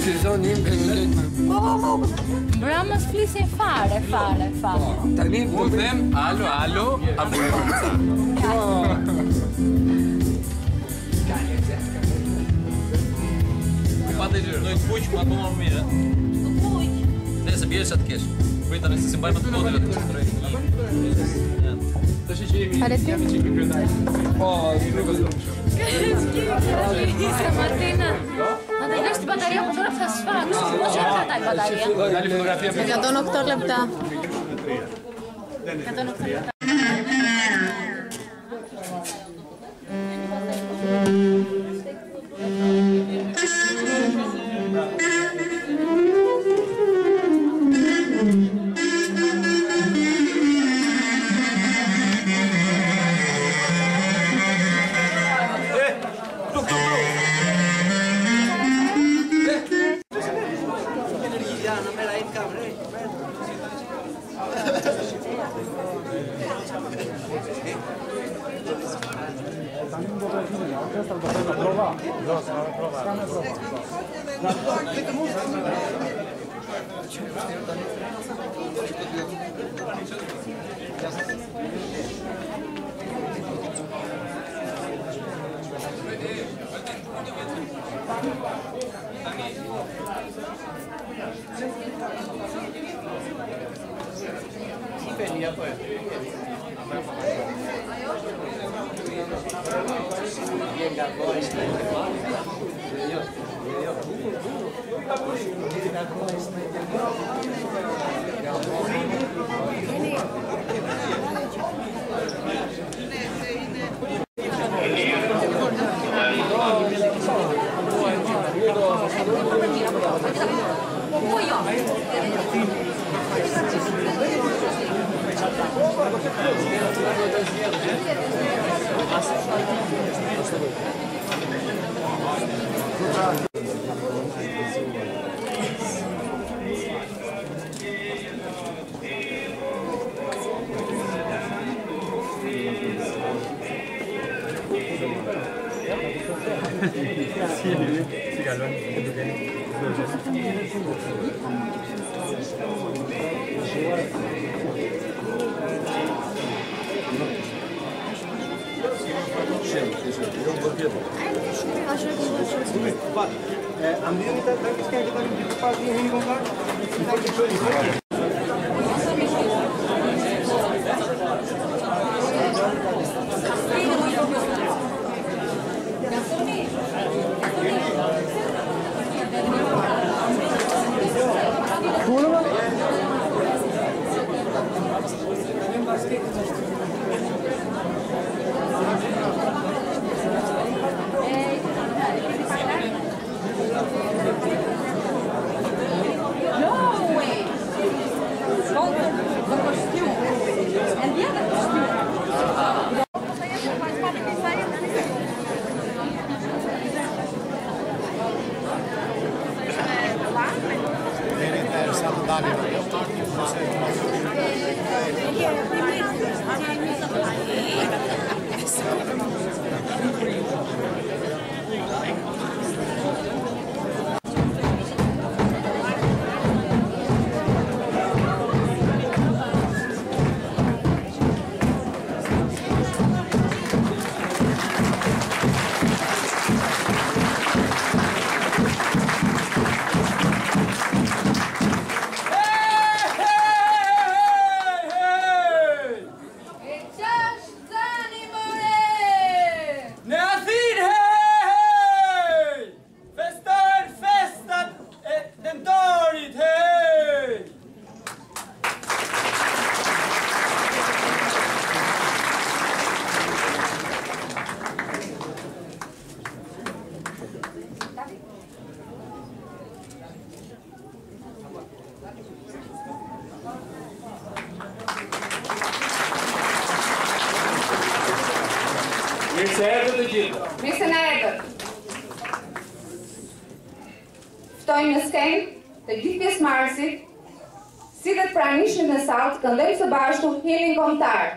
Bra mos flisin fare. Tani u them alo, apo. Pate gjërë, dojnë kuq, ma të më mirë. Kuq? Ne se bjerë që të kesh. Kujta nëse si mbajmë të kodeve të shtrejnë. Të shi që jemi që kryetaj. Po, i rrugës të Isa Martina. Martina është bataria po τώρα θα σφάξω. Πώς κρατάει η μπαταρία? 108 λεπτά. 108 λεπτά. Ftojmë në skenë të gjithë pjesëmarrësit, si dhe të pranishmit në sallë të këndojmë së bashku himnin kombëtar.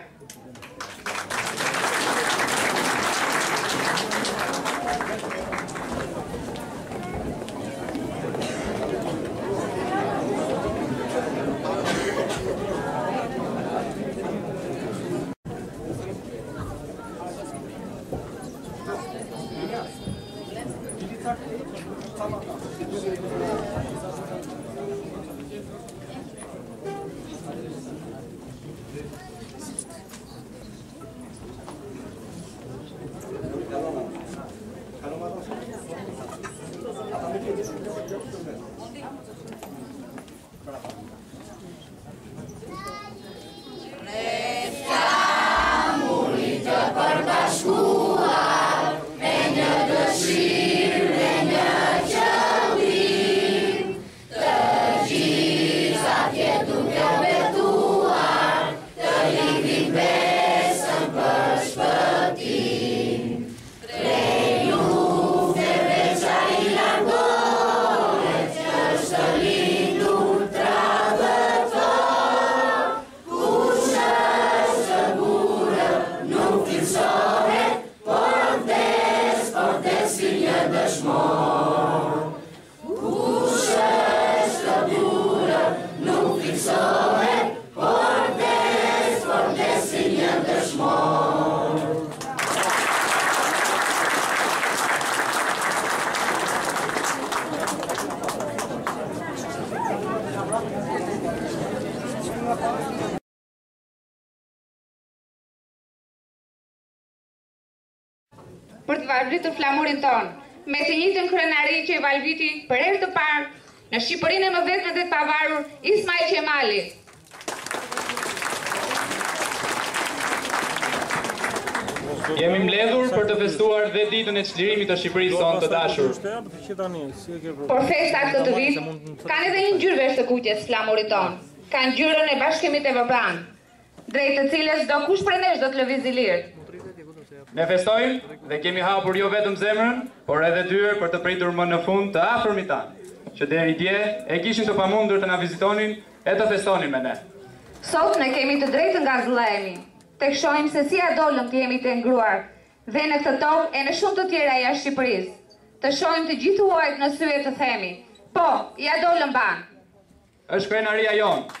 Për të vallëbritur flamurin ton, me të njëjtën krenari që i vallëvriti për herë të parë në Shqipërinë e mëdhetme dhe të pavarur Ismail Qemali. Jemi mbledhur për të festuar dhe ditën e çlirimit të Shqipërisë sonë të dashur. Por festat këtë vit kanë edhe një ngjyrë veçtëkuqes flamurit ton. Kanë ngjyrën e Bashkimit Evropian, drejt të cilës do kush prej nesh do të lëvizë i lirë. Ne festojmë dhe kemi hapur jo vetëm zemrën, por edhe dyer për të pritur më në fund të afërmit tanë, që deri dje e kishin të pamundur të na vizitonin e të festonin me ne. Sot ne kemi të drejtën nga zëllëhemi, të shohim se si adolëm të jemi të ngruar, dhe në këtë tokë e në shumë të tjera jashtë Shqipërisë. Të shohim të gjithë huajt në sy e të themi, po, i adolëm ban. Është krenaria jonë.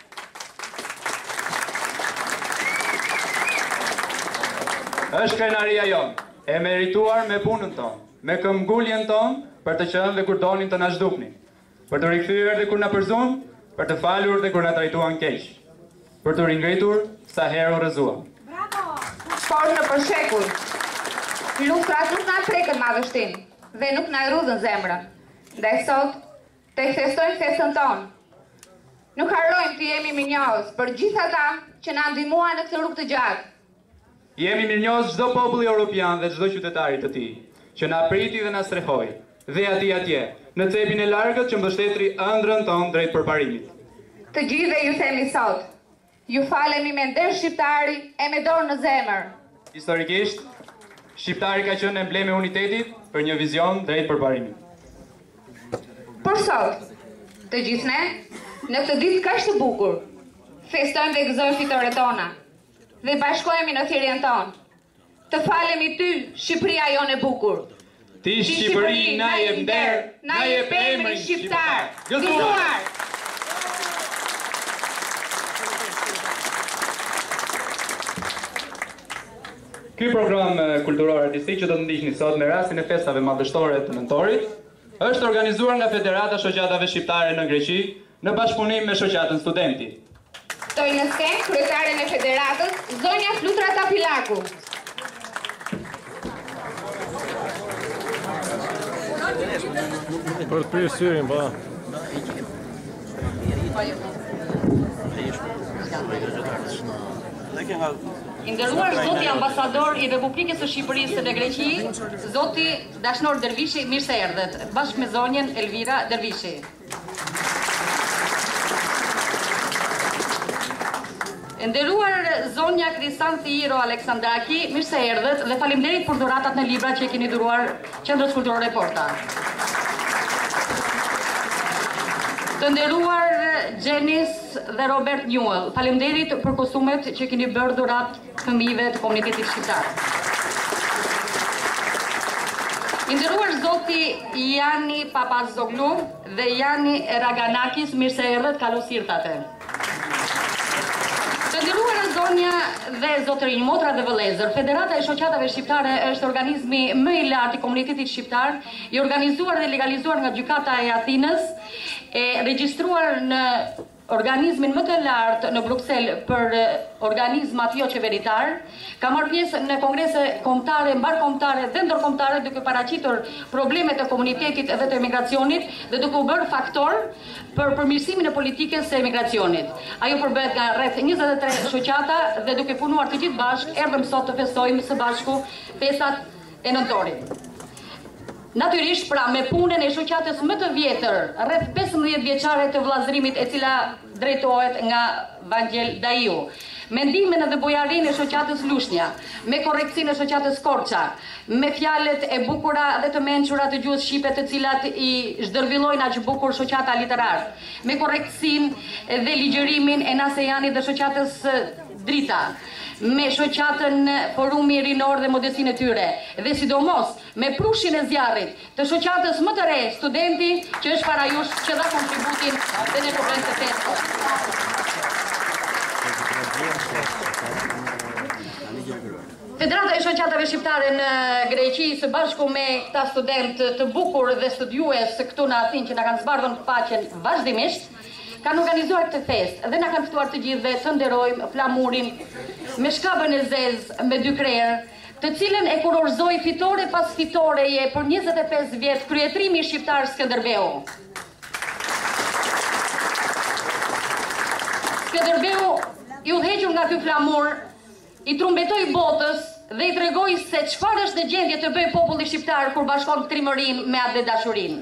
Është krenaria jonë, e merituar me punën tonë, me këmbguljen tonë, për të qenë dhe kur donin të na zhduknin, për të rikthyer dhe kur na përzun, për të falur dhe kur na trajtuan keq, për të ringritur sa herë u rrëzuam. Por në përshekull, luftrat nuk na prekën madhështin dhe nuk na rrudhën zemrën. Ndaj sot, të festojmë festën tonë. Nuk harrojmë të jemi mirënjohës për gjithë ata që na ndihmuan në këtë rrugë të gjatë. Jemi mirënjohës çdo populli evropian dhe çdo qytetari të tij, që na priti dhe na strehoi, dhe atje, në cepin e largët që mbështetri ëndrrën tonë drejt përparimit. Të gjithë ju themi sot, ju falemi me nder shqiptari e me dorë në zemër. Historikisht, shqiptari ka qenë emblemi i unitetit për një vizion drejt përparimit. Por sot, të gjithë ne, në këtë ditë kaq të bukur, festojmë dhe gëzojmë fitoret tona dhe bashkohemi në thirrjen tonë. Të falemi ty, Shqipëria jonë e bukur. Ti Shqipëri na jep nder, na jep emrin shqiptar. Gëzuar! Ky program kulturor artistik që do të ndiqni sot me rastin e festave madhështore të nëntorit, është organizuar nga Federata Shoqatave Shqiptare në Greqi në bashkëpunim me Shoqatën Studenti. Ftoj në skenë kryetaren e Federatës, zonja Flutra Tapilaku. Për të pirë syrin, pa. Nderuar zoti ambasador i Republikës së Shqipërisë në Greqi, zoti Dashnor Dervishi, mirë se erdhët, bashkë me zonjën Elvira Dervishi. Nderuar zonja Krisanti Iro Aleksandraki, mirë se erdhët dhe faleminderit për dhuratat në libra që e keni dhuruar Qendrës Kulturore Porta. Të nderuar Gjenis dhe Robert Newell, faleminderit për kostumet që keni bërë dhurat fëmijëve të komunitetit shqiptar. I nderuar zoti Jani Papazoglu dhe Jani Raganakis, mirë se erdhët, kalosirtate. Të nderuara zonja dhe zotërinj, motra dhe vëllezër, Federata e Shoqatave Shqiptare është organizmi më i lartë i komunitetit shqiptar, i organizuar dhe legalizuar nga Gjykata e Athinës, e regjistruar në organizmin më të lartë në Bruksel për organizmat jo qeveritar, ka marrë pjesë në kongrese kombëtare, mbarkombëtare dhe ndërkombëtare duke paraqitur problemet e komunitetit dhe të emigracionit dhe duke u bërë faktor për përmirësimin e politikës së emigracionit. Ajo përbëhet nga rreth 23 shoqata dhe duke punuar të gjithë bashkë, erdhëm sot të festojmë së bashku festat e nëntorit. Natyrisht, pra, me punën e shoqatës më të vjetër, rreth 15 vjeçare të vllazërimit e cila drejtohet nga Vangel Daiu, me ndihmën dhe bujarinë e shoqatës Lushnja, me korrektësinë e shoqatës Korça, me fjalët e bukura dhe të mençura të gjuhës shqipe të cilat i zhdërvillojnë aq bukur shoqata literar, me korrektësinë dhe ligjërimin e Nasejanit dhe shoqatës Drita, me shoqatën Forumi Rinor dhe modestinë e tyre, dhe sidomos me prushin e zjarrit të shoqatës më të re, Studenti, që është para jush, që dha kontributin dhe në problem të festë. Federata e Shoqatave Shqiptare në Greqi, së bashku me këta student të bukur dhe studiues këtu në Athinë që na kanë zbardhur paqen vazhdimisht, kanë organizuar këtë festë dhe na kanë ftuar të gjithë dhe të nderojmë flamurin me shkabën e zezë me 2 krerë, të cilën e kurorëzoi fitore pas fitoreje për 25 vjet kryetrimi shqiptar Skënderbeu. Skënderbeu i udhëhequr nga ky flamur i trumbetoi botës dhe i tregoi se çfarë është në gjendje të bëjë populli shqiptar kur bashkon trimërinë me atë dashurinë.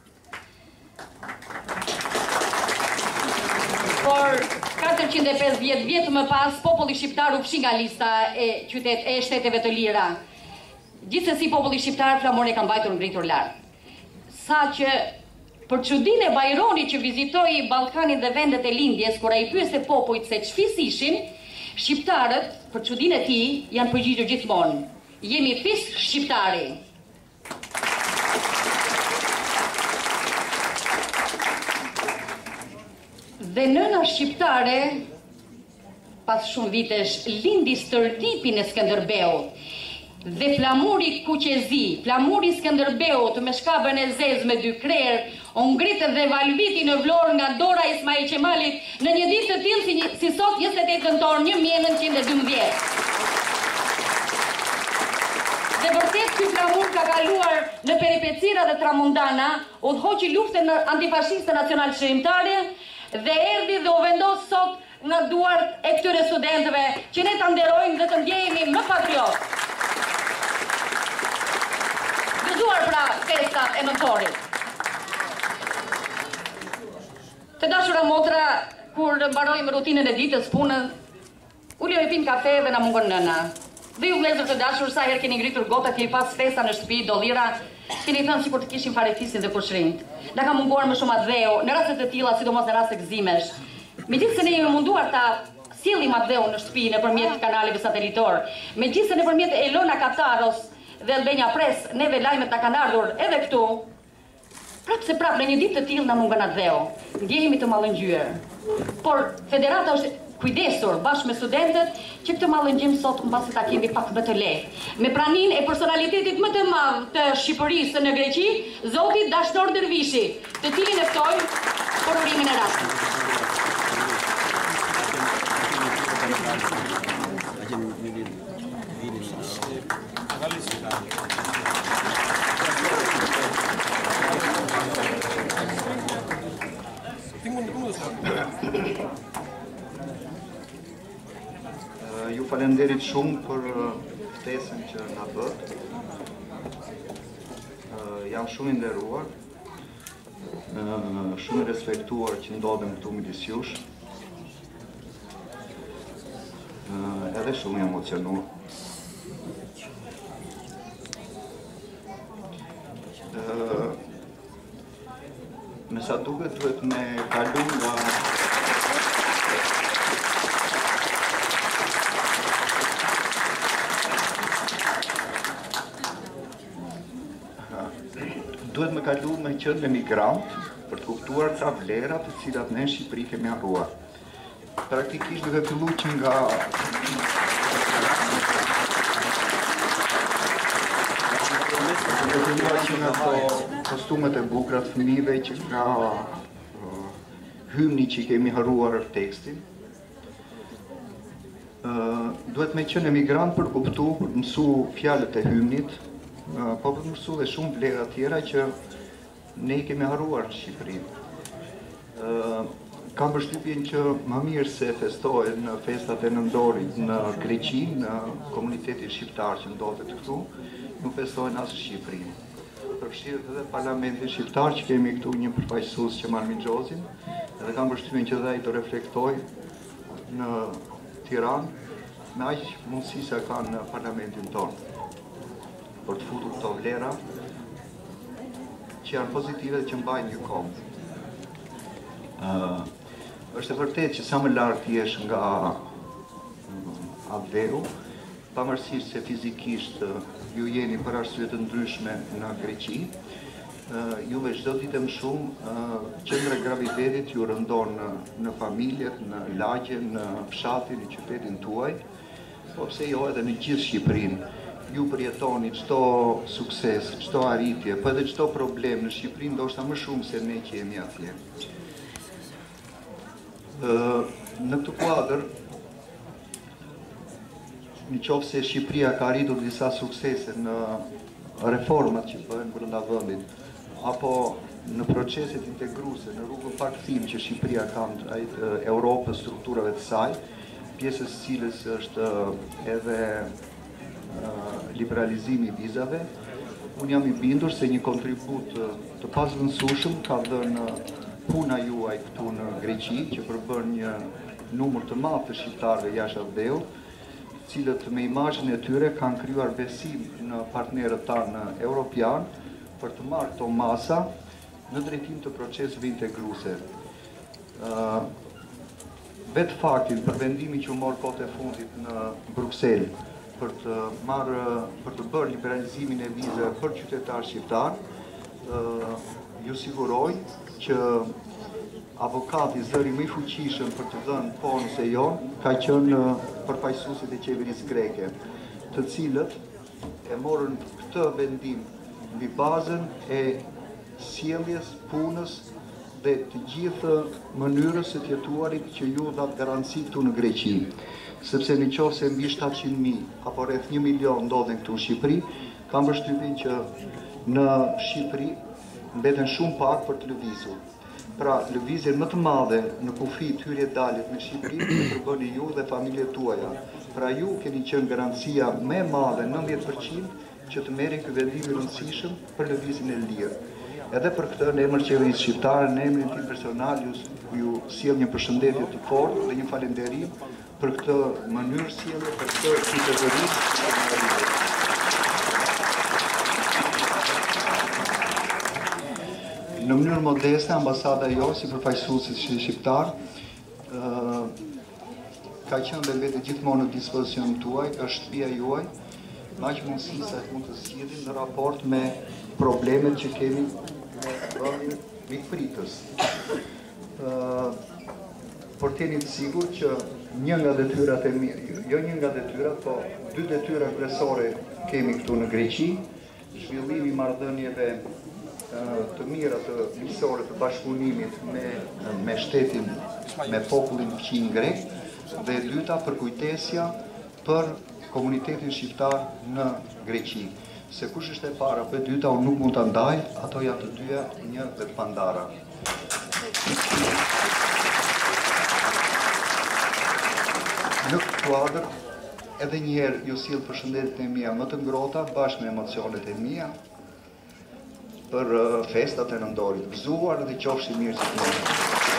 Por 450 vjet më pas, populli shqiptar u fshi nga lista e shteteve të lira. Gjithsesi populli shqiptar flamurin e ka mbajtur ngritur lart. Saqë për çudinë e Bajronit që vizitoi Ballkanin dhe vendet e lindjes, kur ai pyeste popujt se ç'fis ishin, shqiptarët, për çudinë e tij, janë përgjigjur gjithmonë: jemi fis shqiptari. Dhe nëna shqiptare, pas shumë vitesh, lindi stërtipin e Skënderbeut. Dhe flamuri Kuqezi, flamuri Skënderbeut me shkabën e zezë me 2 krerë, o ngritë dhe valviti në Vlorë nga dora Ismail Qemalit në një ditë të tillë si sot 28 nëntor 1912. Dhe vërtet ky flamur ka kaluar në peripecira dhe tramundana, udhëhoqi luftën antifashiste nacional shërimtare dhe erdhi dhe u vendos sot në duart e këtyre studentëve që ne ta nderojmë dhe të ndjehemi më patriot. Gëzuar pra festat e nëntorit. Të dashura motra, kur mbarojmë rutinën e ditës punën, ulëm e pim kafe dhe na mungon nëna. Dhe ju vëllezër të dashur, sa herë keni ngritur gota, keni pas festa në shtëpi, dollira, keni thënë sikur të kishim farefisin dhe kushrimt. Na ka munguar më shumë atë në raste të tilla, sidomos në raste gëzimesh. Megjithëse ne jemi munduar ta sjellim atë në shtëpi nëpërmjet kanaleve satelitor, megjithëse nëpërmjet Elona Kataros dhe Albania Press, neve lajmet na kanë ardhur edhe këtu. Prapë në një ditë të tillë na mungon atë ndjehemi të mallëngjyer. Por federata është kujdesur bashkë me studentët që këtë mallëngjim sot mbasi ta kemi pak më të lehtë. Me praninë e personalitetit më të madh të Shqipërisë në Greqi, zoti Dashnor Dervishi, të cilin e ftoj për urimin e rastit. Ju falenderit shumë për ftesën që na bët. Jam shumë i nderuar, shumë i respektuar që ndodhem këtu midis jush. Edhe shumë i emocionuar. Me sa duket duhet me kalu nga duhet me kalu me qenë emigrant për të kuptuar ca vlera të cilat ne në Shqipëri kemi harruar. Praktikisht duhet fillu që nga kostumet e bukura të fëmijëve që nga hymni që kemi harruar tekstin. Duhet me qenë emigrant për kuptu, për mësu fjalët e hymnit, po për mësu dhe shumë vlera tjera që ne i kemi harruar në Shqipëri. Kam përshtypjen që më mirë se festohen në festat e nëntorit në Greqi, në komunitetin shqiptar që ndodhet këtu, nuk festohen asë Shqipëri. Përfshirët edhe parlamentin shqiptar që kemi këtu një përfaqësues që marr Mixhozin, edhe kam përshtypjen që dhe ai do reflektoj në Tiranë me aq mundësi sa ka në parlamentin tonë për të futur këto vlera që janë pozitive dhe që mbajnë një kohë. Është e vërtet që sa më lart jesh nga atë pavarësisht se fizikisht ju jeni për arsye të ndryshme në Greqi, juve çdo ditë më shumë qendra e gravitetit ju rëndon në familjet, në lagje, në fshatin, në qytetin tuaj, po pse jo edhe në gjithë Shqipërinë. Ju përjetoni çdo sukses, çdo arritje, po edhe çdo problem në Shqipëri ndoshta më shumë se ne që jemi atje. Në këtë kuadër, në qoftë se Shqipëria ka arritur disa suksese në reformat që bëhen brenda vendit, apo në proceset integruese, në rrugën pakthim që Shqipëria ka ndaj Europës, strukturave të saj, pjesës cilës është edhe liberalizimi i vizave, unë jam i bindur se një kontribut të pazvendësueshëm ka dhënë puna juaj këtu në Greqi, që përbën një numër të madh të shqiptarëve jashtë vdeut, cilët me imazhin e tyre kanë krijuar besim në partnerët tanë europian për të marrë këto masa në drejtim të proceseve integruese. Vetë faktin për vendimin që u mor kohët e fundit në Bruxelles për të bërë liberalizimin e vizave për qytetarë shqiptar, ju siguroj që avokati zëri më i fuqishëm për të dhënë ponës e jonë ka qenë përfaqësuesit e qeverisë greke, të cilët e morën këtë vendim mbi bazën e sjelljes, punës dhe të gjithë mënyrës së të jetuarit që ju dhat garanci këtu në Greqi. Sepse në qoftë se mbi 700.000 apo rreth 1 milion ndodhen këtu në Shqipëri, kam përshtypjen që në Shqipëri mbeten shumë pak për të lëvizur. Pra, lëvizjen më të madhe në kufi të hyrje-daljet në Shqipëri e përbëni ju dhe familjet tuaja. Pra ju keni qenë garancia më e madhe 90% që të merrin ky vendim i rëndësishëm për lëvizjen e lirë. Edhe për këtë, në emër qeverisë shqiptare, në emrin tim personal, ju sjell një përshëndetje të fortë dhe një falënderim për këtë mënyrë sjellje, për këtë qytetërisë. Në mënyrë modeste, ambasada jonë si përfaqësues shqiptar ka qenë dhe vetë gjithmonë në dispozicion tuaj, është shtëpia juaj, me aq mundësi sa mund të zgjidhim në raport me problemet që kemi me vendin mikpritës. Por të jeni të sigurt që një nga detyrat e mia, jo një nga detyrat, po 2 detyra kryesore kemi këtu në Greqi, zhvillimi i marrëdhënieve të mira të miqësore të bashkëpunimit me shtetin, me popullin fqin grek, dhe e dyta përkujtesja për komunitetin shqiptar në Greqi. Se kush është e para për e dyta, unë nuk mund të ndaj, ato janë të dyja një dhe të pandara. Në këtë kuadër, edhe njëherë ju sjell përshëndetjet e mia më të ngrohta bashkë me emocionet e mia për festat e nëndorit. Gëzuar dhe qofshi mirë si të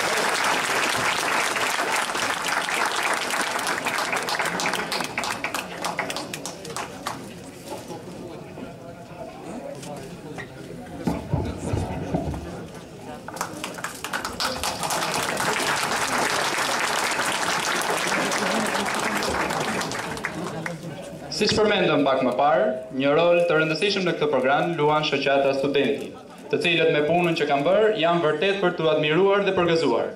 Si që përmendëm pak më parë, një rol të rëndësishëm në këtë program luan shoqata studenti, të cilët me punën që kanë bërë janë vërtet për të admiruar dhe përgëzuar.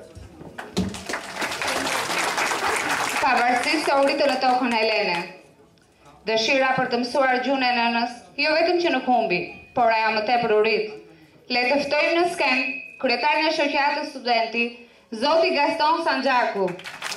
Pavarësisht se u rritë në tokën helene, dëshira për të mësuar gjuhën e nënës, jo vetëm që nuk humbi, por ajo më tepër u rrit. Le të ftojmë në skenë kryetarin e shoqatës studenti, zoti Gaston Sanxhaku.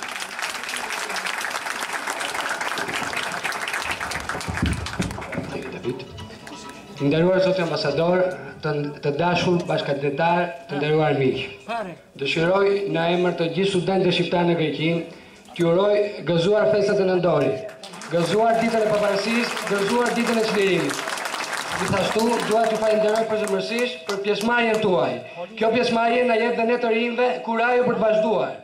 Të nderuar zoti ambasador, të dashur bashkëkandidatar, të nderuar miq. Dëshiroj në emër të gjithë studentëve shqiptar në Greqi, t'ju uroj gëzuar festat e nëndorit, gëzuar ditën e pavarësisë, gëzuar ditën e çlirimit. Gjithashtu, dua t'ju falenderoj përzemërsisht për pjesëmarrjen tuaj. Kjo pjesëmarrje na jep dhe ne të rinjve kurajo për të vazhduar.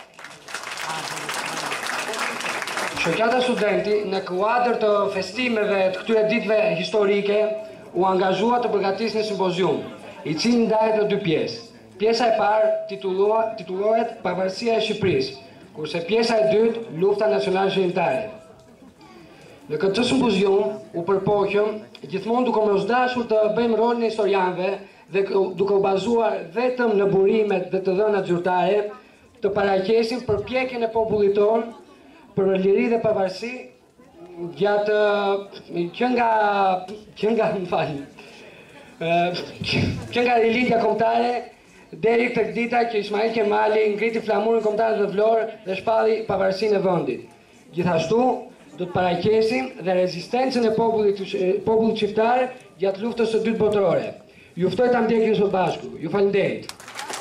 Shoqata studenti në kuadër të festimeve të këtyre ditëve historike u angazhua të përgatisë një simpozium, i cili ndahet në 2 pjesë. Pjesa e parë titullohet Pavarësia e Shqipërisë, kurse pjesa e dytë Lufta Nacionale Shqiptare. Në këtë simpozium u përpoqëm gjithmonë duke mos dashur të bëjmë rolin e historianëve dhe duke u bazuar vetëm në burimet dhe të dhënat zyrtare, të paraqesim përpjekjen e popullit tonë për liri dhe pavarësi gjatë që nga rilindja kombëtare deri këtë dita që Ismail Kemali ngriti flamurin kombëtar të Vlorë dhe shpalli pavarësinë e vendit. Gjithashtu, do të paraqesim dhe rezistencën e popullit shqiptar gjatë luftës së dytë botërore. Ju ftoj ta ndjekni së bashku. Ju falenderit.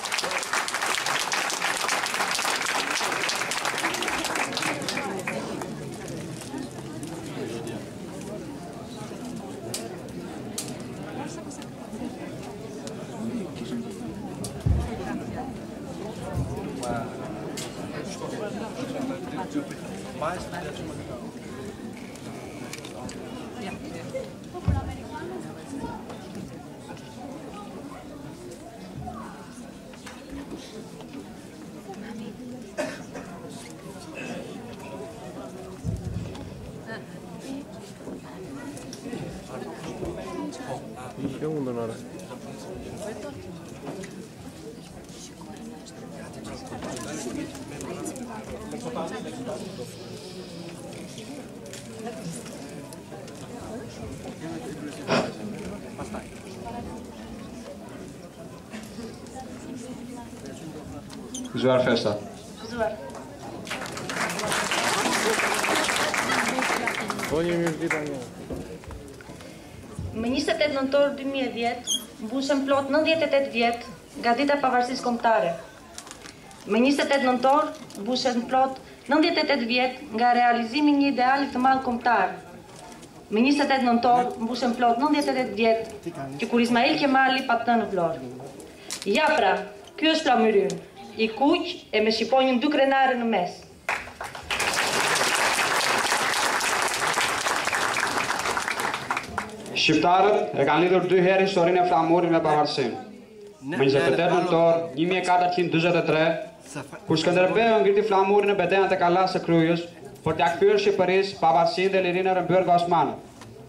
Gëzuar festa. Gëzuar. Më 28 nëntor 2010 mbushën plot 98 vjet nga dita e pavarësisë kombëtare. Më 28 nëntor mbushën plot 98 vjet nga realizimi i një ideali të madh kombëtar. Më 28 nëntor mbushën plot 98 vjet që kur Ismail Kemali patë në Vlorë. Ja pra, ky është flamyrin, i kuq e me shqiponjën 2 krenare në mes. Shqiptarët e kanë lidhur 2 herë historinë e flamurit me pavarësinë. Më 28 nëntor 1443, kur Skënderbeu ngriti flamurin në betejën e Kallas së Kryes për t'ia kthyer Shqipërisë pavarësinë dhe lirinë e rëmbyer nga Osmanët.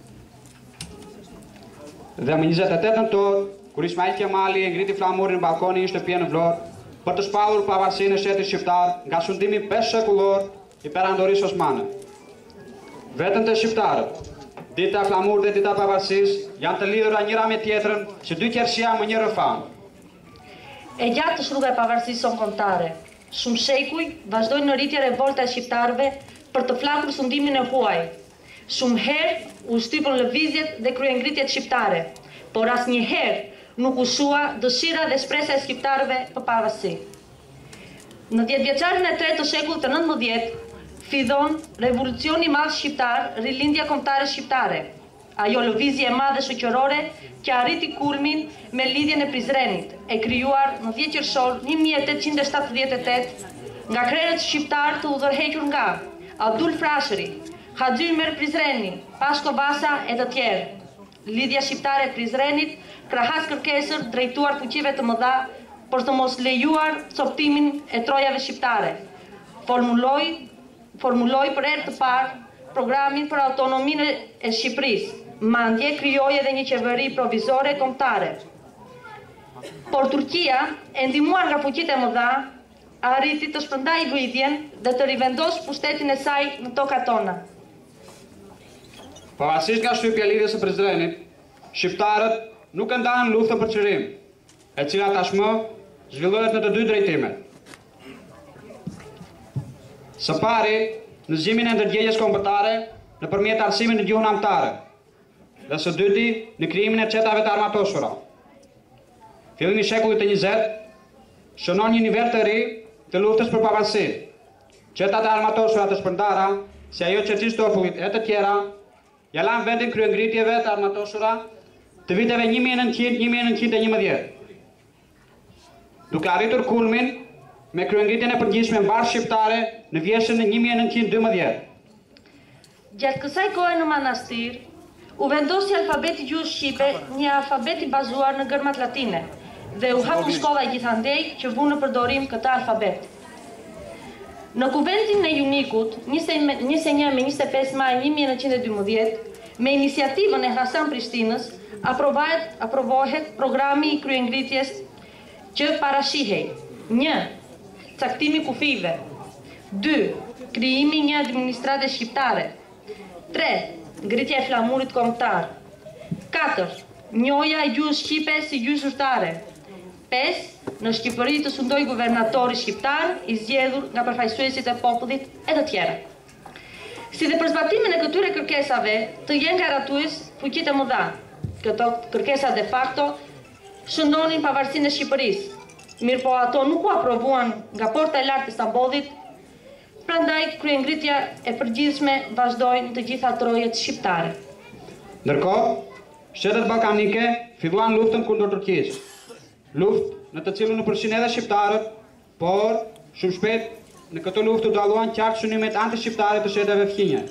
Dhe më 28 nëntor, kur Ismail Kemali e ngriti flamurin në balkonin e shtëpia në Vlorë për të shpallur pavarësinë e shtetit shqiptar nga shundimi 5 shekullor i perandorisë osmane. Vetëm të shqiptarët, dita e flamurit dhe dita e pavarësisë janë të lidhura njëra me tjetrën si 2 qershia me një rrëfan. E gjatë është rruga e pavarësisë son kombëtare. Shumë shekuj vazhdojnë në rritje revolta e shqiptarëve për të flakur sundimin e huaj. Shumë herë u shtypën lëvizjet dhe kryengritjet shqiptare, por asnjëherë nuk u shua dëshira dhe shpresa e shqiptarëve për pavarësi. Në 10 vjeçarin e tretë të shekullit të 19, fillon revolucioni i madh shqiptar, rilindja kombëtare shqiptare. Ajo lëvizje e madhe shoqërore që arriti kulmin me lidhjen e Prizrenit, e krijuar në 10 qershor 1878 nga krerët shqiptar të udhërhequr nga Abdul Frashëri, Haxhi Ymer Prizreni, Pashko Basa e të tjerë. Lidhja shqiptare e Prizrenit krahas kërkesër drejtuar fuqive të mëdha për të mos lejuar coptimin e trojave shqiptare. Formuloi për herë të parë programin për autonominë e Shqipërisë, mandje krijoi edhe një qeveri provizore kombëtare. Por Turqia, e ndihmuar nga fuqitë e mëdha, arriti të shpërndajë luidhjen dhe të rivendos pushtetin e saj në tokat tona. Pavarësisht nga shtypja e lidhjes së Prizrenit, shqiptarët nuk e ndanë luftën për çlirim, e cila tashmë zhvillohet në të 2 drejtimet. Së pari, në zgjimin e ndërgjegjës kombëtare nëpërmjet arsimit në gjuhën anëtare, dhe së dyti, në krijimin e çetave të armatosura. Fillimi i shekullit të 20 shënon një nivel të ri të luftës për pavarësi. Çetat e armatosura të shpërndara, si ajo që Kristofullit e të tjera, ja lanë vendin kryengritjeve të armatosura të viteve 1900-1911. Duke arritur kulmin me kryengritjen e përgjithshme mbar shqiptare në vjeshtën e 1912. Gjatë kësaj kohe në manastir, u vendosi alfabeti gjuhës shqipe, një alfabet i bazuar në gërmat latine, dhe u hapu shkolla gjithandej që vu në përdorim këtë alfabet. Në kuventin e Junikut, 21 me 25 maj 1912, me iniciativën e Hasan Prishtinës, aprovohet programi i kryengritjes që parashihej: 1. Caktimi kufive. 2. Krijimi një administrate shqiptare. 3. Ngritja e flamurit kombëtar. 4. Njohja e gjuhës shqipe si gjuhë zyrtare. 5. Në Shqipëri të sundoi guvernatori shqiptar I zgjedhur nga përfaqësuesit e popullit e të tjerë. Si dhe për zbatimin e këtyre kërkesave të jenë garatues fuqitë e mëdha. Këto kërkesa de facto shëndonin pavarësinë e Shqipërisë. Mirë po ato nuk u aprovuan nga porta e lartë e Stambollit, prandaj kryengritja e përgjithshme vazhdoi në të gjitha trojet shqiptare. Ndërkohë, shtetet ballkanike filluan luftën kundër Turqisë. Luftë në të cilën u përfshin edhe shqiptarët, por shumë shpejt në këtë luftë u dalluan qartë synimet anti-shqiptare të shteteve fqinje.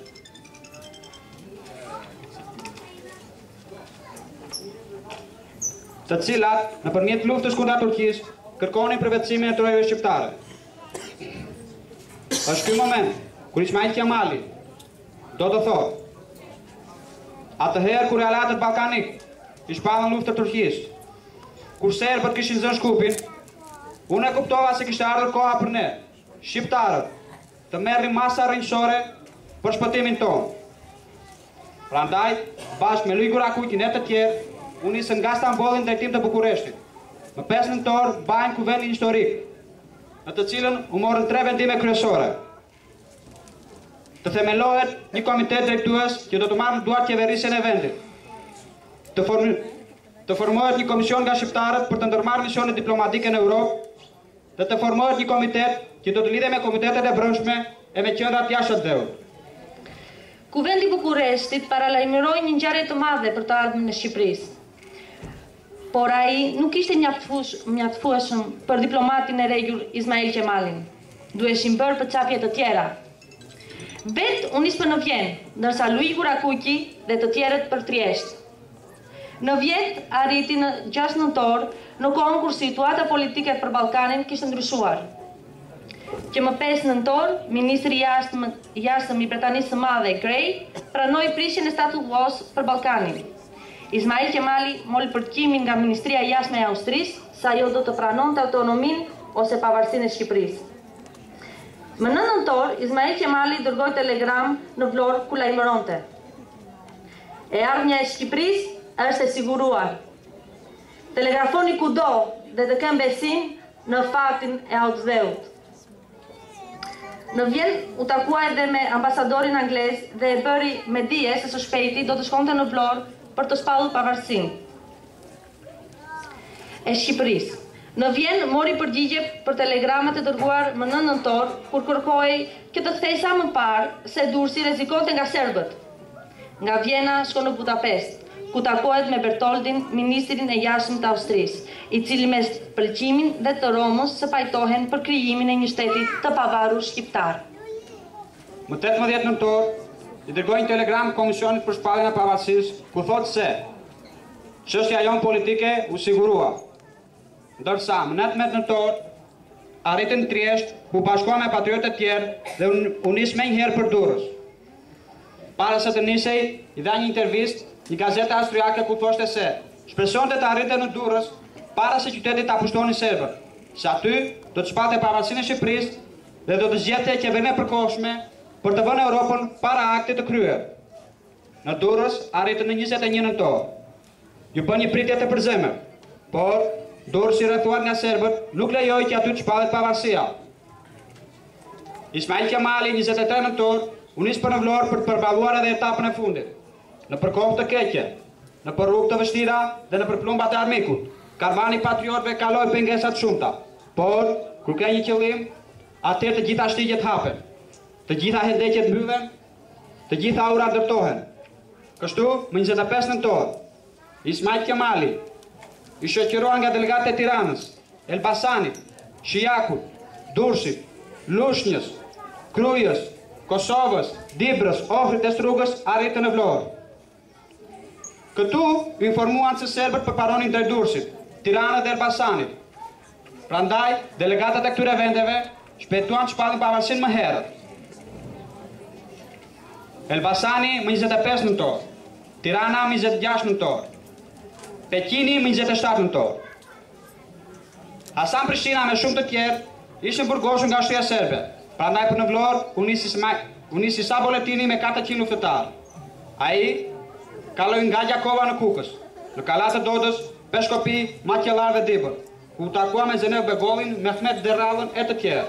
Të cilat nëpërmjet luftës kundër Turqisë kërkonin përvetësimin e trojeve shqiptare. Është ky moment kur Ismail Qemali do të thotë: atëherë kur relatët ballkanik I shpallën luftë të Turqisë, kur serbët kishin zënë Shkupin, unë e kuptova se kishte ardhur koha për ne, shqiptarët, të merrim masa rrënjësore për shpëtimin tonë. Prandaj, bashkë me Luj Gurakuqin e të tjerë, unë nisën nga Stambolli në drejtim të Bukureshtit. Më 5 nëntor bajnë kuvendin historik, në të cilën u morën 3 vendime kryesore. Të themelohet një komitet drejtues që do të marrë në duart qeverisjen e vendit. Të formohet një komision nga shqiptarët për të ndërmarrë misione diplomatike në Europë dhe të formohet një komitet që do të lidhe me komitetet e brendshme e me qendrat jashtë dheut. Kuvendi I Bukureshtit paralajmëroi një ngjarje të madhe për të ardhmen e Shqipërisë. Por ai nuk ishte mjaftfueshëm për diplomatin e rregull Ismail Qemalin. Duheshin bërë përçarje të tjera. Vet u nis për në Vjenë, ndërsa Luj Gurakuqi dhe të tjerët për Triesht. Në vjet arriti në 6 nëntor, në kohën kur situata politike për Ballkanin kishte ndryshuar. Që më 5 nëntor, ministri I jashtëm I Britanisë së Madhe Grey pranoi prishjen e status quo për Ballkanin. Ismail Qemali moli përkimin nga Ministria e Jashtme e Austrisë se ajo do të pranonte autonominë ose pavarësinë e Shqipërisë. Më 9 nëntor, Ismail Qemali dërgoi telegram në Vlorë ku lajmëronte: e ardhmja e Shqipërisë është e siguruar. Telegrafoni kudo dhe të kemë besim në faktin e autëdheut. Në Vjenë u takua edhe me ambasadorin anglez dhe e bëri me dije se së shpejti do të shkonte në Vlorë për të shpallur pavarësinë e Shqipërisë. Në Vjenë mori përgjigje për telegramat e dërguar më 9 nëntor, kur kërkoi që të kthej sa më parë se Durrësi rrezikonte nga serbët. Nga Vjena shkon në Budapest, ku takohet me Bertoldin, ministrin e jashtëm të Austrisë, I cili mes pëlqimin dhe të Romës së pajtohen për krijimin e një shteti të pavarur shqiptar. Më 18 nëntor, I dërgoi një telegram Komisionit për shpalljen e pavarësisë, ku thotë se çështja jonë politike u sigurua. Ndërsa më 19 nëntor, arritën në Triesht, ku bashkohen me patriotë të tjerë dhe u nis menjëherë për Durrës. Para se të nisej, I dha një intervistë një gazetë austriake ku thoshte se shpresonte të arritej në Durrës para se qytetit ta pushtonin serbët, se aty do të shpalte pavarësinë e Shqipërisë dhe do të zgjidhte qeverinë e përkohshme për të vënë Europën para aktit të kryer. Në Durrës arritën në 21 nëntor. Ju bën një pritje të përzemër, por Durrësi I rrethuar nga serbët nuk lejoi që aty të shpallet pavarësia. Ismail Qemali 23 nëntor u nis për në Vlorë për të përballuar edhe etapën e fundit. Në përkohë të keqe, në për rrugë të vështira dhe në për plumbat e armikut, karvani patriotëve kaloi pengesat shumta. Por, kur ka një qëllim, atëherë të gjitha shtigjet hapen, të gjitha hendeqet mbyllen, të gjitha ura ndërtohen. Kështu, më 25 nëntor, Ismail Qemali I shoqëruar nga delegatët e Tiranës, Elbasanit, Shijakut, Durrësit, Lushnjës, Krujës, Kosovës, Dibrës, Ohrit e Strugës arritën në Vlorë. Këtu u informuan se serbët përparonin drejt Durrësit, Tiranës dhe Elbasanit. Prandaj, delegatët e këtyre vendeve shpejtuan të shpallin pavarësinë më herët. Elbasani më 25 nëntor, Tirana më 26 nëntor, Pekini më 27 nëntor. Hasan Prishtina me shumë të tjerë ishin burgoshur nga shtria serbe. Prandaj për në Vlorë u nisi sa boletini me 400 luftëtarë. Ai kaloi nga Gjakova në Kukës, në Kalat të Dodës, Peshkopi, Maqellar dhe Dibër. ku u takua me Zenev Begovin, Mehmet Derrallën e të tjerë.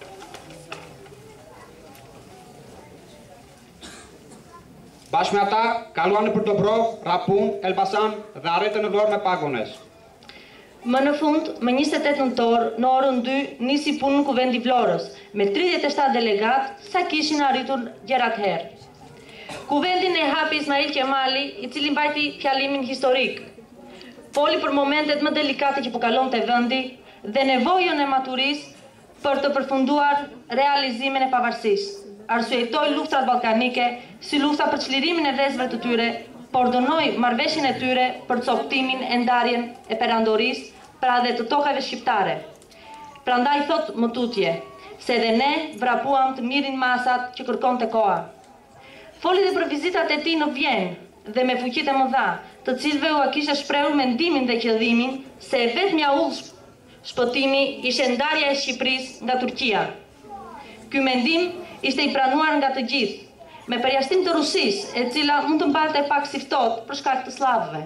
Bashkë me ata, kaluan në për Dobrov, Rapun, Elbasan dhe arritën në Vlorë me Pagones. Më në fund, më 28 nëntor, në orën 2, nisi punë në Kuvendi Vlorës, me 37 delegat, sa kishin arritur gjerat herë. Kuvendin e hapi Ismail Qemali, i cili mbajti fjalimin historik. Foli për momentet më delikate që po kalon të vendi dhe nevojën e maturisë për të përfunduar realizimin e pavarësisë. Arsyetoi luftrat ballkanike si lufta për çlirimin e vezëve të tyre, por dënoi marrëveshjen e tyre për coptimin e ndarjen e perandorisë, pra dhe të tokave shqiptare. Prandaj thot më tutje, se edhe ne vrapuam të mirin masat që kërkonte koha. Foli dhe për vizitat e tij në Vjenë dhe me fuqitë e mëdha, të cilëve u kishte shprehur mendimin dhe qëllimin se vetmja shpëtimi ishte ndarja e Shqipërisë nga Turqia. Ky mendim ishte i pranuar nga të gjithë, me përjashtim të Rusisë, e cila mund të mbalte pak si ftohtë për shkak të slavëve.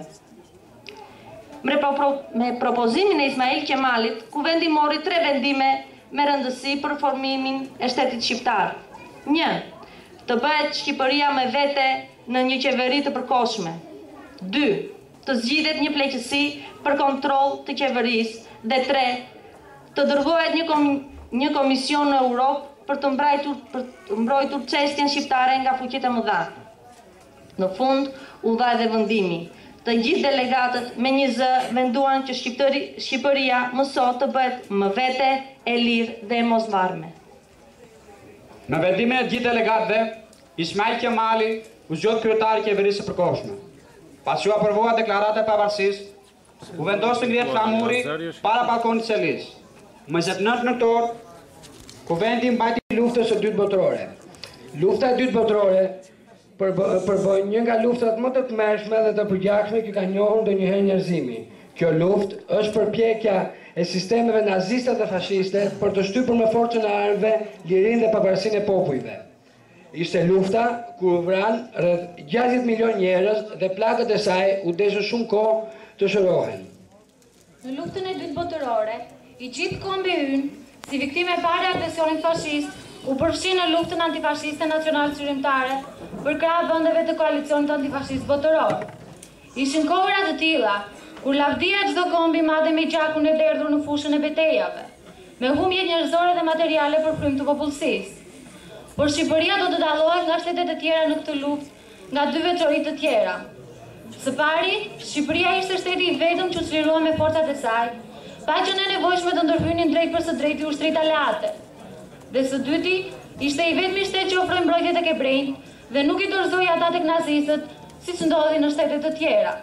Me propozimin e Ismail Qemalit, Kuvendi mori 3 vendime me rëndësi për formimin e shtetit shqiptar. 1. Të bëhet Shqipëria me vete në një qeveri të përkohshme. 2. Të zgjidhet një pleqësi për kontroll të qeverisë. Dhe 3. Të dërgohet një komision në Europë për të mbrojtur çështjen shqiptare nga fuqitë e mëdha. Në fund, u dha edhe vendimi. Të gjithë delegatët me një zë venduan që Shqipëria më sot të bëhet më vete, e lirë dhe e mosvarme. Në vendimin e gjithë delegatëve, Ismail Qemali u zgjodh kryetari i qeverisë së përkohshme. Pasi u aprovua deklarata e pavarësisë, u vendos të ngrihet flamuri para balkonit të Selis. Më 29 nëntor, Kuvendi mbajti luftën së dytë botërore. Lufta e dytë botërore përbën një nga luftat më të tmerrshme dhe të përgjakshme që ka njohur ndonjëherë njerëzimi. Kjo luftë është përpjekja e sistemeve naziste dhe fashiste për të shtypur me forcën e armëve lirinë dhe pavarësinë e popujve. Ishte lufta kur u vran rreth 60 milion njerëz dhe plagët e saj u deshën shumë kohë të shërohen. Në luftën e dytë botërore, i gjithë kombi ynë, si viktime e parë e agresionit fashist, u përfshi në luftën antifashiste nacional qyrimtare për krah vendeve të koalicionit antifashist botëror. Ishin kohëra të tilla, kur lavdia çdo kombi madhe me gjakun e derdhur në fushën e betejave, me humbje njerëzore dhe materiale për frym të popullsisë. Por Shqipëria do të dallohet nga shtetet e tjera në këtë luftë nga 2 veçori të tjera. Së pari, Shqipëria ishte shteti i vetëm që çlirua me forcat e saj, pa që ne nevojshme të ndërhynin drejt për së drejti ushtrit aleate. Dhe së dyti, ishte i vetmi shtet që ofroi mbrojtje tek ebrejt dhe nuk i dorëzoi ata tek nazistët, siç ndodhi në shtetet të tjera.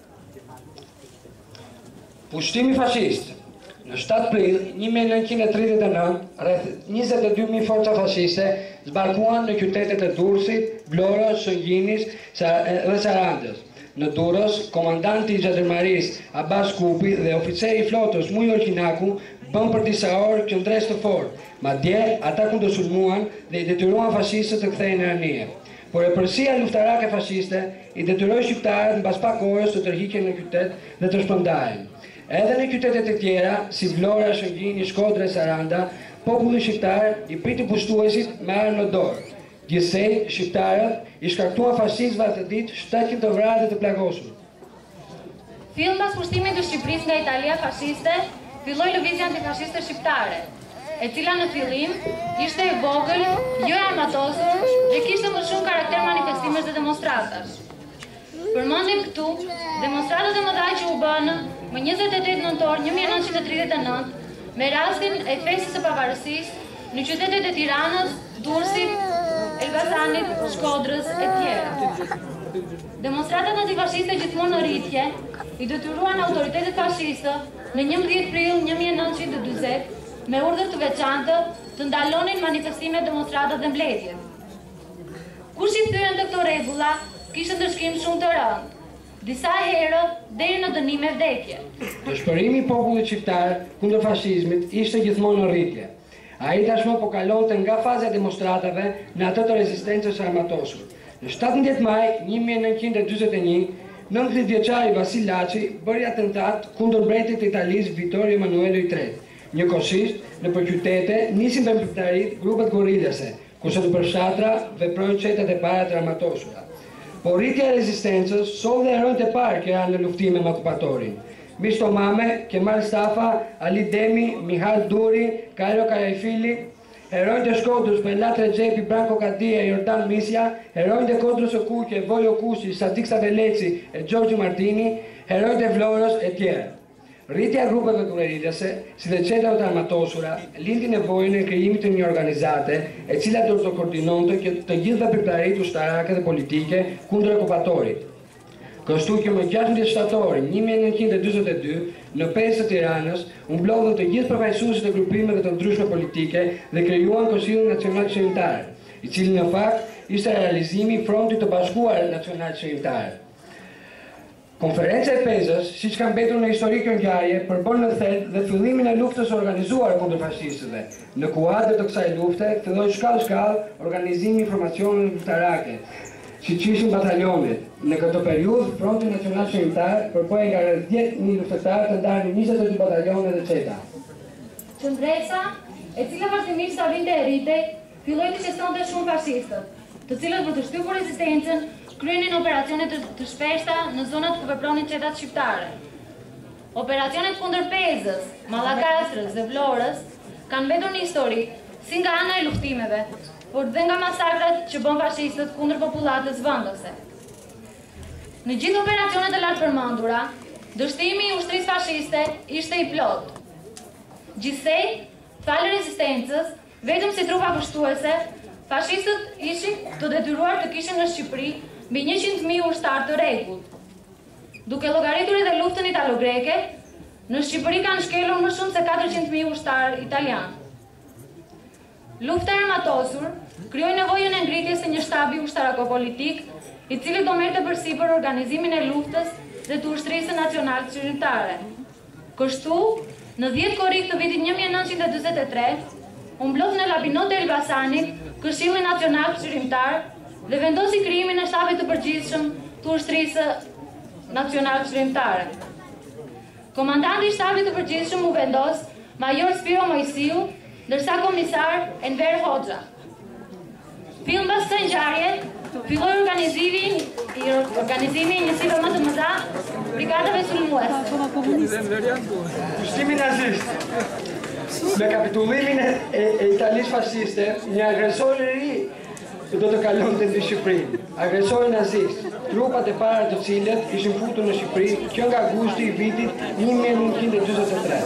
Pushtimi fashist. Në 7 prill 1939, rreth 22.000 forca fashiste zbarkuan në qytetet e Durrësit, Vlorës, Shëngjinit dhe Sarandës. Në Durrës, komandanti i Zhandarmerisë Abbas Kupi dhe oficeri i flotës Mujo Orkinaku bën për disa orë qëndres të fortë. Madje ata kundërsulmuan dhe i detyruan fashistët të kthehen në anije. Por e përsia luftarake fashiste i detyroi shqiptarët mbas pak orësh të tërhiqen në qytet dhe të shpërndahen. Edhe në qytetet e tjera, si Vlora, Shëngjini, Shkodër e Saranda, populli shqiptar i priti pushtuesit me armë në dorë. Gjithsej, shqiptarët i shkaktuan fashistëve atë ditë 700 të vrarë dhe të plagosur. Fill pas pushtimit të Shqipërisë nga Italia fashiste, filloi lëvizja antifashiste shqiptare, e cila në fillim ishte e vogël, jo e armatosur dhe kishte më shumë karakter manifestimesh dhe demonstratash. Përmendim këtu demonstratat e mëdha që u bënë më 28 nëntor 1939 me rastin e fesës së pavarësisë në qytetet e Tiranës, Durrësit, Elbasanit, Shkodrës e tjera. Demonstratat antifashiste gjithmonë në rritje i detyruan autoritetet fashiste në 11 prill 1940 me urdhër të veçantë të ndalonin manifestimet, demonstratat dhe mbledhjet. Kush i thyen të këto rregulla kishte ndërshkim shumë të rëndë, disa herë deri në dënim e vdekje. Dëshpërimi i popullit shqiptar kundër fashizmit ishte gjithmonë në rritje. Ai tashmë po kalonte nga faza e demonstratave në atë të rezistencës armatosur. Në 17 maj 1941, 19-vjeçari Vasil Laçi bëri atentat kundër mbretit të Italisë Vittorio Emanuele III. Njëkohësisht, nëpër qytete nisin veprimtaritë grupet gorillase, kurse në përfshatra veprojnë çetat e para të armatosura. Po rritja e rezistencës solli heronjtë e parë që janë në luftime me okupatorin. Misto Mame, Kemal Stafa, Ali Demi, Mihal Duri, Kairo Karajfili, heronjtë e Shkodrës Belat Rexhepi, Branko Kadia, Jordan Misja, heronjtë e Kodrës së Kuqe, Vojo Kushi, Sadik Saveleci e Gjorgji Martini, heronjtë e Vlorës e tjerë. Rritja e grupeve guerrillase, si dhe çetat të armatosura, lindi nevojën e krijimit të një organizate e cila do të koordinonte të gjithë veprimtaritë ushtarake dhe politike kundër okupatorit. Kështu që më 16 shtator 1942, në pesë të Tiranës, u mblodhën të gjithë përfaqësuesit e grupimeve të ndryshme politike dhe krijuan Këshillin Nacional Qeverimtar, i cili në fakt ishte realizimi i Frontit të Bashkuar Nacional Qeverimtar. Konferenca e Pezës, siç ka mbetur në histori kjo ngjarje, përbën në thelb dhe fillimin e luftës organizuar kundër fashistëve. Në kuadër të kësaj lufte, filloi shkallë organizimi i formacioneve luftarake, siç ishin batalionet. Në këtë periudhë, Fronti Nacional Qeverimtar përpohej nga rreth 10.000 luftëtarë të ndarë në 22 batalione dhe çeta. Qëndresa, e cila vazhdimisht sa vinte e rritej, filloi të qestonte shumë fashistët, të cilët për të shtypur rezistencën kryenin operacione të shpeshta në zonat ku vepronin çetat shqiptare. Operacionet kundër Pezës, Mallakastrës dhe Vlorës kanë mbetur në histori si nga ana e luftimeve, por dhe nga masakrat që bën fashistët kundër popullatës vendase. Në gjithë operacionet e lartë përmendura, dështimi i ushtrisë fashiste ishte i plot. Gjithsej, falë rezistencës, vetëm si trupa pushtuese, fashistët ishin të detyruar të kishin në Shqipëri mbi 100.000 ushtarë të rregullt. Duke llogaritur edhe luftën italo-greke, në Shqipëri kanë shkelur më shumë se 400.000 ushtarë italianë. Lufta e armatosur krijoi nevojën e ngritjes së një shtabi ushtarako-politik, i cili do merrte përsipër organizimin e luftës dhe të ushtrisë nacionale qeverimtare. Kështu, në 10 korrik të vitit 1943, u mblodh në Labinot e Elbasanit Këshilli Nacional Qeverimtar dhe vendosi krijimin e shtabit të përgjithshëm të ushtrisë nacionale qeverimtare. Komandanti i shtabit të përgjithshëm u vendos Major Spiro Mojsiu, ndërsa komisar Enver Hoxha. Mbas kësaj ngjarje, filloi organizimi i njësive më të mëdha, brigadave sulmuese. Pushtimi nazist. Me kapitullimin e Italisë fashiste, një agresor i ri do të kalonte në Shqipëri. Agresori nazist, trupat e para të cilët ishin futur në Shqipëri që nga gushti i vitit 1943.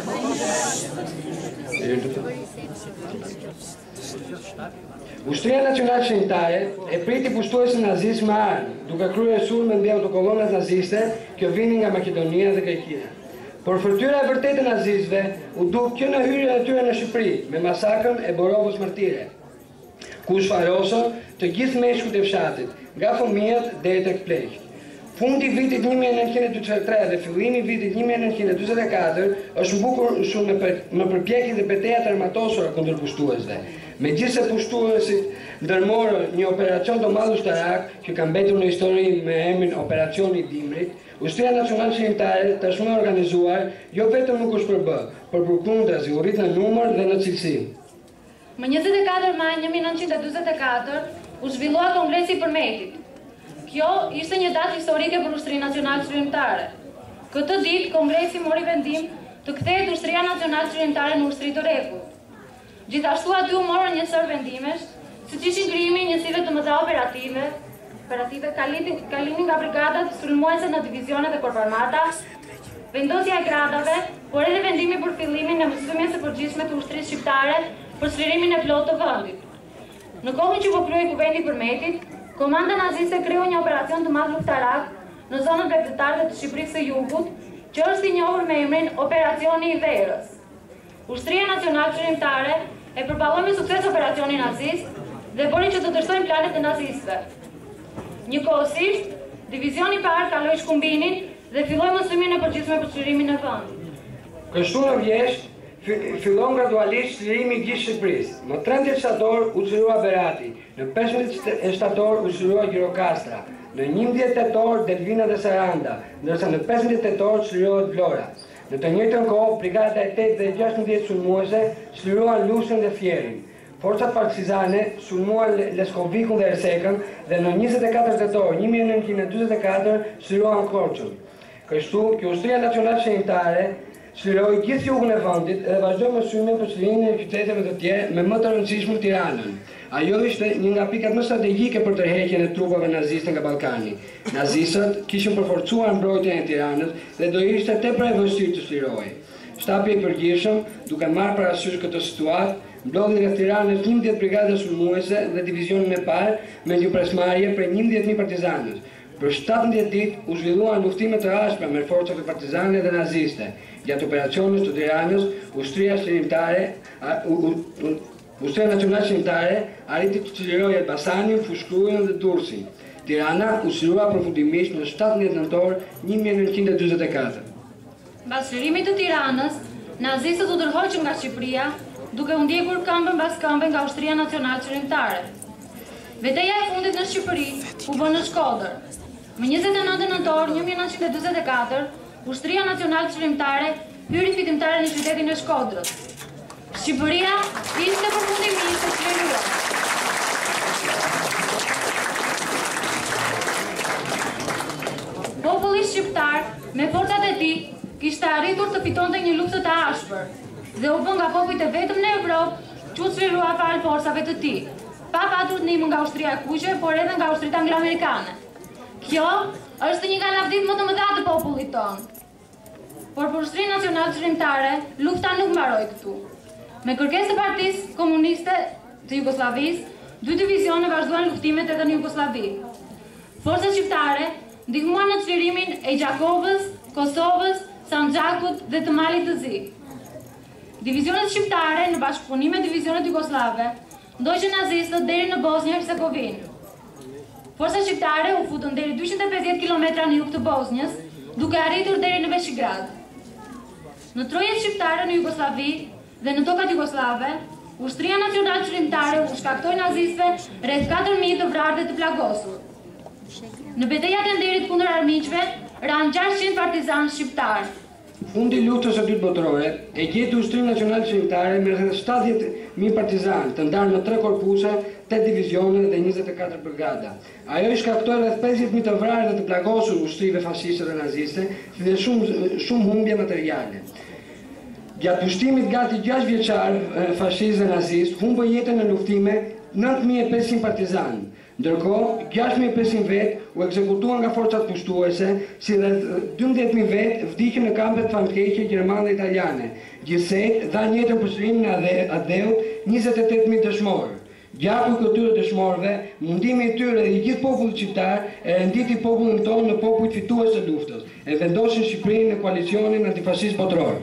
Ushtria Nacionale Qeverimtare e priti pushtuesin nazist me armë, duke kryer sulme mbi autokolonat naziste që vinin nga Maqedonia dhe Greqia. Por fërtyra e vërtetë e nazistëve u duk që në hyrjen e tyre në Shqipëri me masakrën e Borovës Martire, ku shfarosën të gjithë meshkujt e fshatit, nga fëmijët deri tek pleqt. Fundi i vitit 1943 dhe fillimi i vitit 1944 është mbukur shumë në përpjekjet e betejat armatosura kundër pushtuesve. Megjithse pushtuesit ndërmorën një operacion të madh ushtarak që ka mbetur në histori me emrin Operacioni i Dimrit, Ushtria Nacionale Qeverimtare tashmë organizuar jo vetëm nuk është përbë, por përkundrazi u rrit në numër dhe në cilësi. Më 24 maj 1944 u zhvillua Kongresi i Përmetit. Kjo ishte një datë historike për Ushtrinë Nacionale Qeverimtare. Këtë ditë Kongresi mori vendim të kthehet Ushtria Nacionale Qeverimtare në ushtri të rregullt. Gjithashtu aty u morën një sër vendimesh, siç ishin krijimi i njësive të mëdha operative, kalimi nga brigadat sulmuese në divizione dhe korp armata, vendosja e gradave, por edhe vendimi për fillimin e mësimeve së përgjithshme të ushtrisë shqiptare për çlirimin e plotë të vendit. Në kohën që po kryej Kuvendi i Përmetit, komanda naziste krijoi një operacion të madh luftarak në zonën bregdetare të Shqipërisë së Jugut, që është i njohur me emrin Operacioni i Verës. Ushtria Nacionale Qeverimtare e përballoi me sukses operacionin nazist dhe bëri që të dështojnë planet e nazistëve. Njëkohësisht, divizioni i parë kaloi shkumbinin dhe filloi mësimin e përgjithshme për çlirimin e vendit. Kështu në vjesht, Fillon gradualisht çlirimi i gjithë Shqipërisë. Më 13 shtator u çlirua Berati, në 15 shtator u çlirua Gjirokastra, në 11 tetor Delvina dhe Saranda, ndërsa në 15 tetor çlirohet Vlora. Në të njëjtën kohë, brigada e 8 dhe 16 sulmuese çliruan Lusën dhe Fierin. Forcat partizane sulmuan Leskovikun dhe Ersekën dhe në 24 tetor 1944 çliruan Korçën. Kështu, kjo Ushtria Nacionale Shënjitare çliroi gjithë jugun e vendit dhe vazhdoi me sulmin për çlirimin e qyteteve të tjera, me më të rëndësishmën Tiranën. Ajo ishte një nga pikat më strategjike për tërheqjen e trupave naziste nga Ballkani. Nazistët kishin përforcuar mbrojtjen e Tiranës dhe do ishte tepër e vështirë të çlirohej. Shtabi i përgjithshëm, duke marrë parasysh këtë situatë, mblodhi rreth Tiranës 11 brigada sulmuese dhe divizionin e parë me një presmarrje prej 11.000 partizanësh. Për 17 ditë u zhvilluan luftime të ashpra me forcat partizane dhe naziste. Gjatë operacionit të Tiranës, Ushtria Nacionale Shënjitare arriti të çlirojë Elbasanin, Fushkruajin dhe Durrësin. Tirana u çlirua përfundimisht në 17 nëntor 1944. Mbas çlirimit të Tiranës, nazistët u tërhoqën nga Shqipëria, duke u ndjekur këmbë mbas këmbë nga Ushtria Nacionale Shënjitare. Betejë e fundit në Shqipëri u bë në Shkodër. Më 29 nëntor 1944, Ushtria Nacionale Shënjitare hyri fitimtare në qytetin e Shkodrës. Shqipëria ishte përfundimisht e çliruar. Populli shqiptar, me forcat e tij, kishte arritur të fitonte një luftë të ashpër dhe u bë nga popujt e vetëm në Evropë që u çlirua fal forcave të tij, pa patur ndihmë nga ushtria e kuqe, por edhe nga ushtritë anglo-amerikane. Kjo është një nga lavdit më të mëdha të popullit tonë. Por për Ushtrinë Nacionale Shënjitare, lufta nuk mbaroi këtu. Me kërkesë të Partisë Komuniste të Jugosllavisë, 2 divizione vazhduan luftimet edhe në Jugosllavi. Forcat shqiptare ndihmuan në çlirimin e Gjakovës, Kosovës, Sanxhakut dhe të Malit të Zi. Divizionet shqiptare në bashkëpunim me divizionet jugoslave ndoqën nazistët deri në Bosnjë-Hercegovinë. Forcat shqiptare u futën deri 250 km në jug të Bosnjës, duke arritur deri në Beograd. Në trojet shqiptare në Jugosllavi dhe në tokat jugoslave, Ushtria Nacionale Shënjitare u shkaktoi nazistëve rreth 4.000 të vrarë dhe të plagosur. Në betejat e nderit kundër armiqve, ranë 600 partizanë shqiptarë. Fundi i luftës së dytë botërore e gjeti Ushtrinë Nacionale Shënjitare me rreth 70.000 partizanë, të ndarë në 3 korpuse, 8 divizione dhe 24 brigada. Ajo i shkaktoi rreth 50.000 të vrarë dhe të plagosur ushtrive fashiste dhe naziste, si dhe shumë humbje materiale. Gjatë pushtimit gati 6 vjeçar fashist dhe nazist, humbën jetën në luftime 9.500 partizanë. Ndërkohë, 6.500 vetë u ekzekutuan nga forcat pushtuese, si dhe 12.000 vetë vdiqën në kampet famkeqe gjermane dhe italiane. Gjithsej, dhanë jetën për çlirimin e Adeut 28.000 dëshmorë. Gjaku i këtyre dëshmorëve, mundimi i tyre dhe i gjithë popullit shqiptar e renditi popullin tonë në popujt fitues të luftës, e vendosin Shqipërinë në koalicionin antifashist botëror.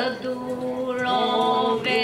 durove.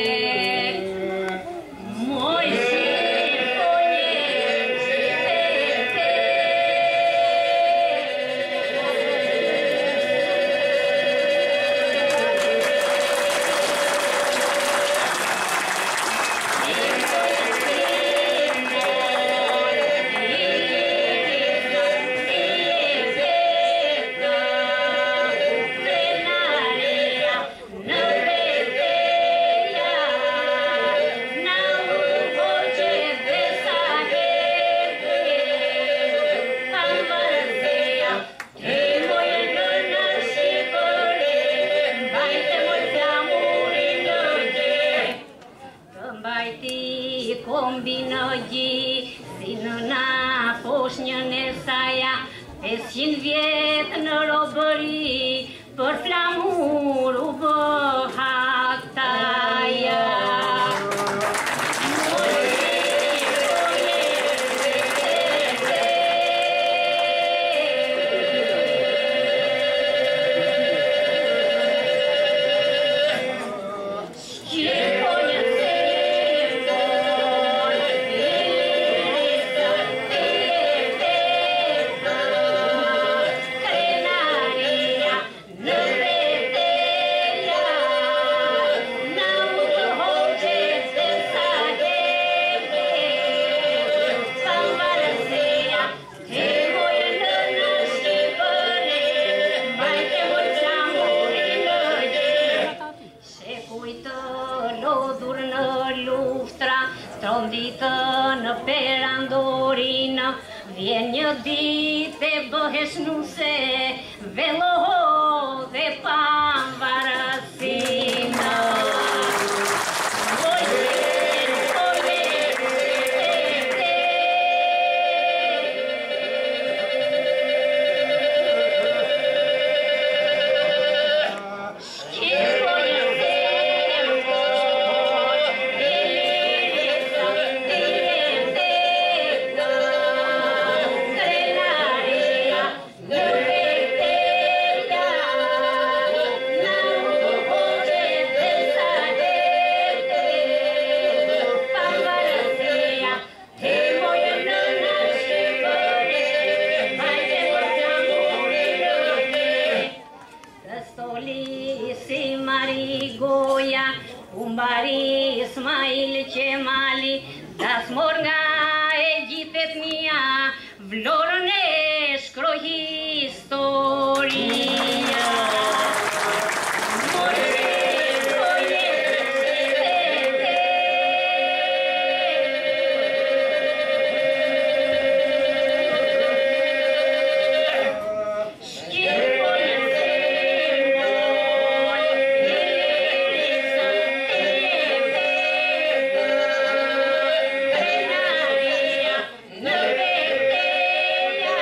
Sin vjetë në robëri, për flamur u bëhataja. Në perandorinë, vjen një ditë e bëhesh nuse, veloho dhe pambarësinë. Tas mor nga Egjiptet mia, vlorën e shkrohi historia. Yeah.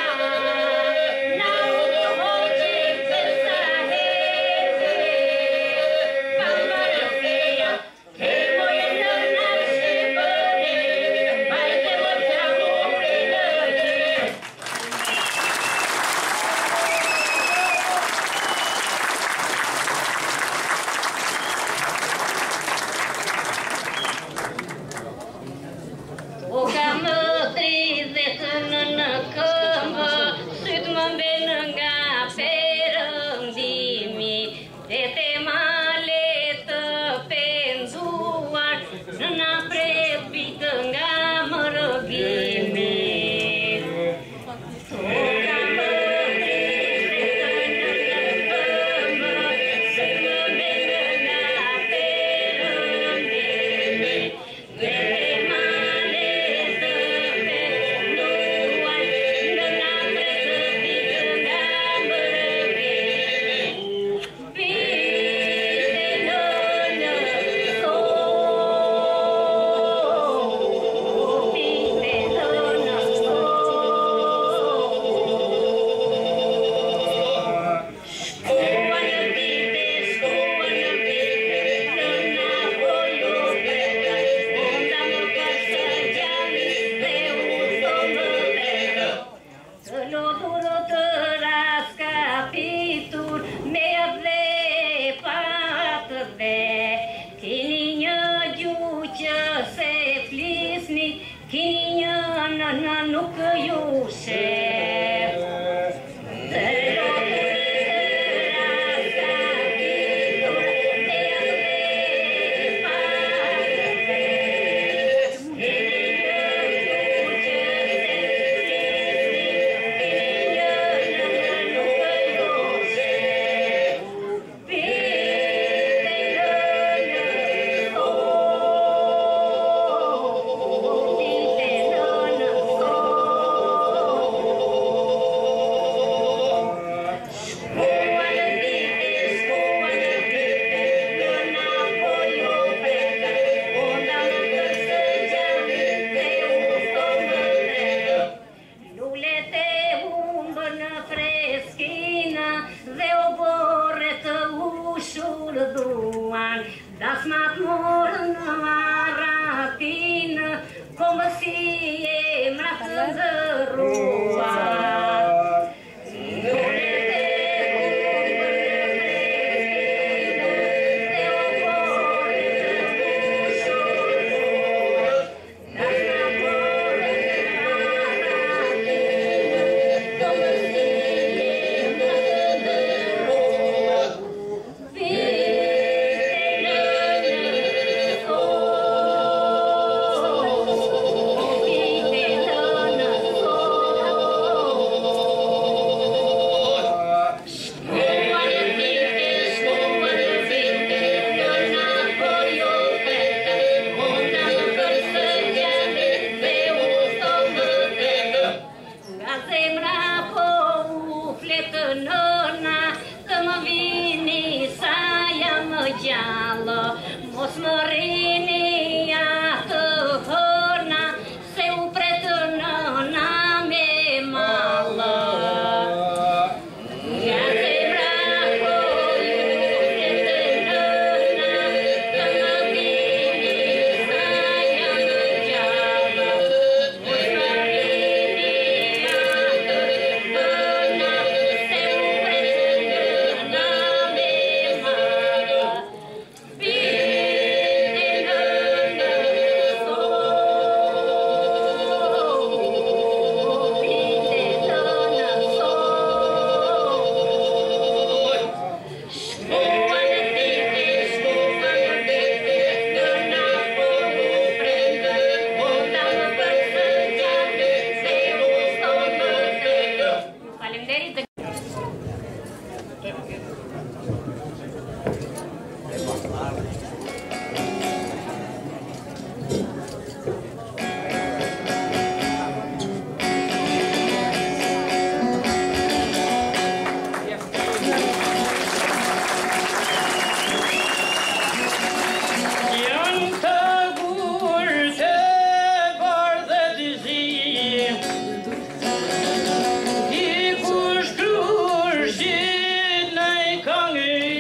kini një në nuk ju shef. Kangi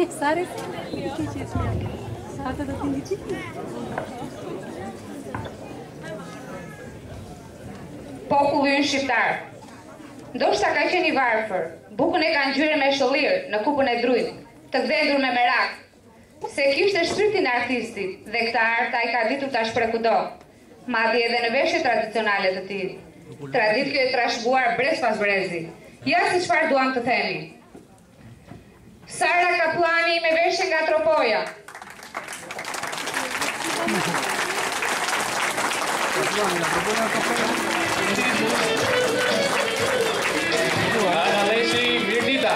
Populli ynë shqiptar. Ndoshta ka qenë i varfër, bukën e ka ngjyrë me shëllir në kupën e drujt, të vdendur me merak, se kishte shpirtin e artistit dhe këtë art ai ka ditur ta shpreh kudo, madje edhe në veshje tradicionale të tij. Traditë kjo e trashëguar brez pas brezi. Ja se çfarë duam të themi. Sara Kaplani me veshje nga Tropoja. Ana Leshi Mirdita.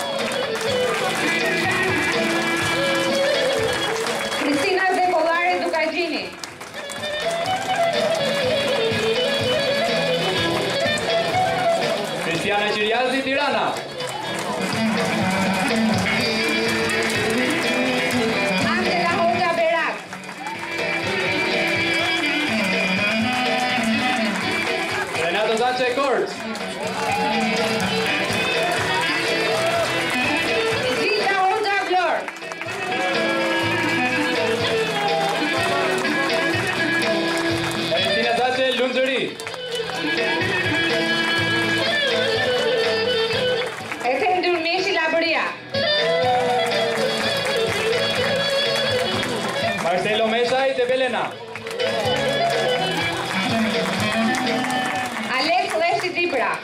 Kristina Zekollari Dukagjini. Cristiana Qiriazi Tirana. Angela Hoxha Berak. Renato Zace Kort. Zita Hoxha Vlor. Valentina Zace Lumzëri. Ethendur Meshi Labëria. Marcelo Meshaj de Belena. Alex Leshi Dibra.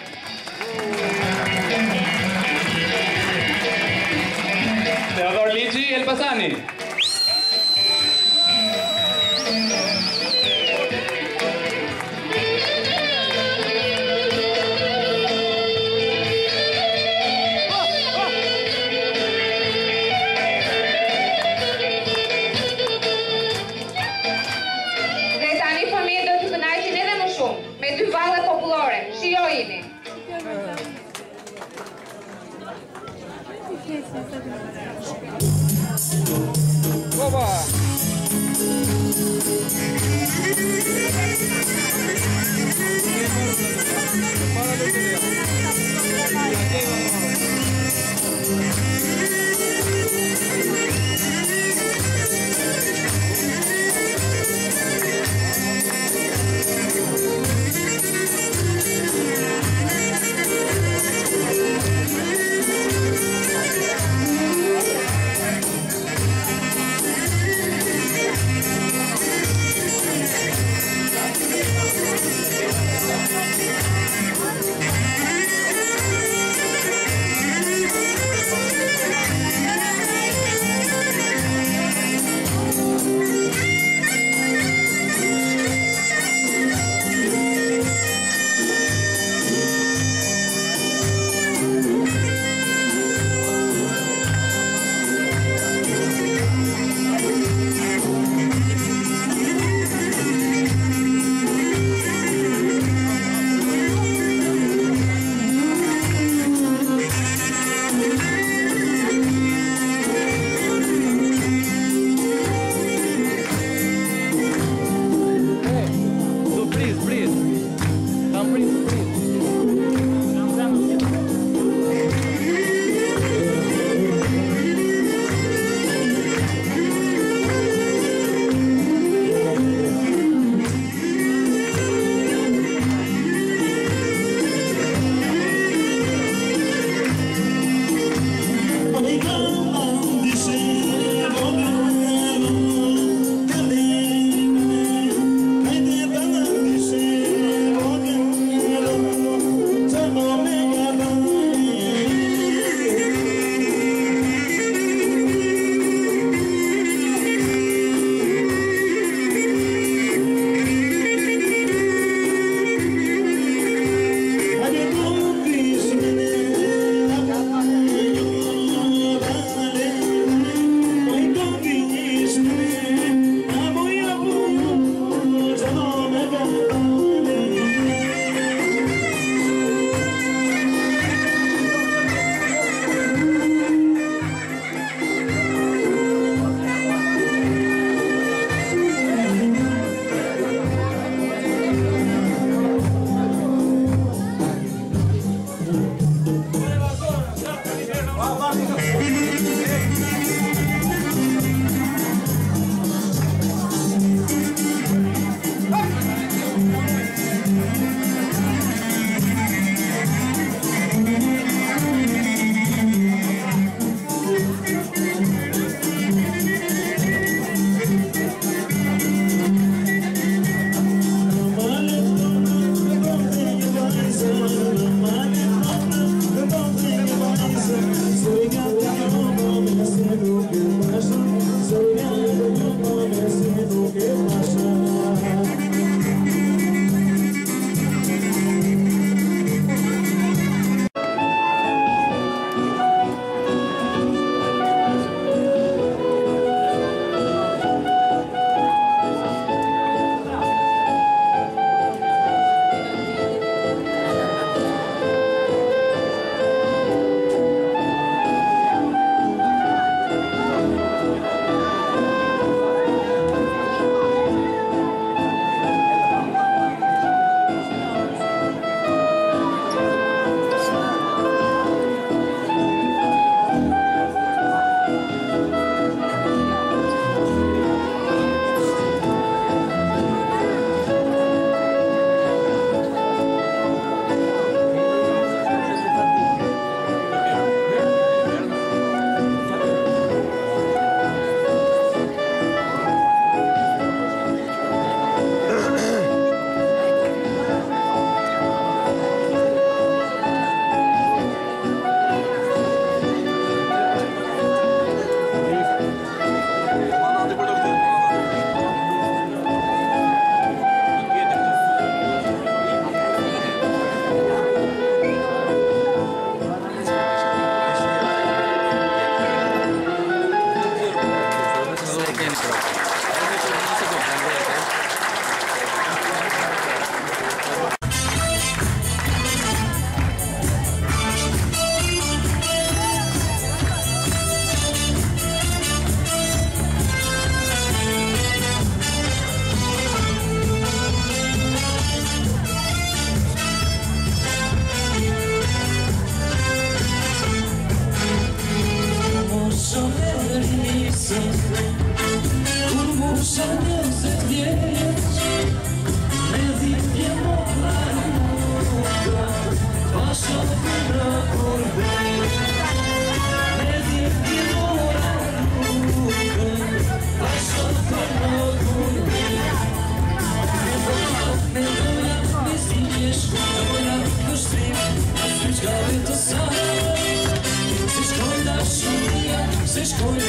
Teodor Lici Elbasani. Dhe tani fëmijët do të kënaqen edhe më shumë me dy valle popullore. Shijojini.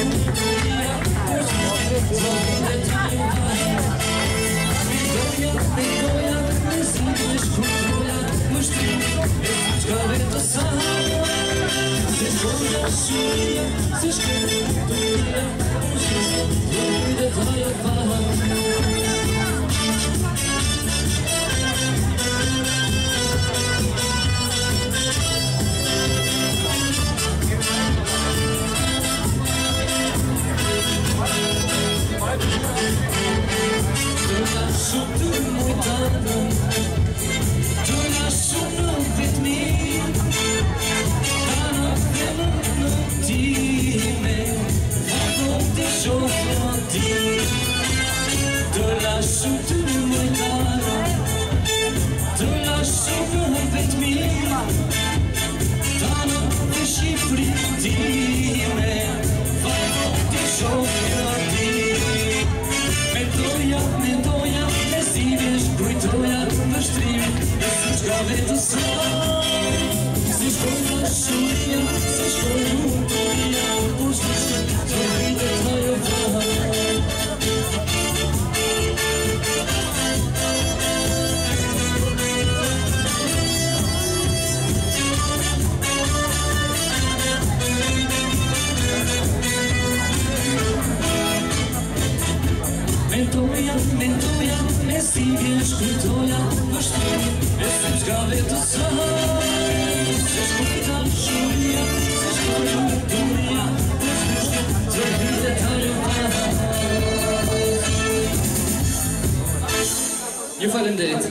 Ju falenderit.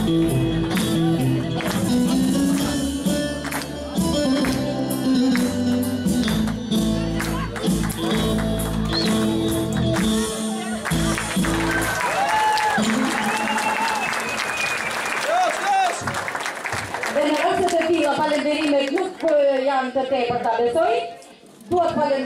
Falenderimet nuk janë të tepër ta besoj. Duhet falenderimet.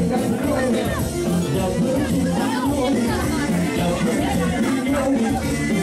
Thank you.